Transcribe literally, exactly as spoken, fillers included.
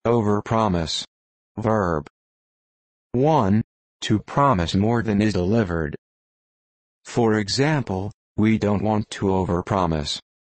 Overpromise. Verb. one. To promise more than is delivered. For example, we don't want to overpromise.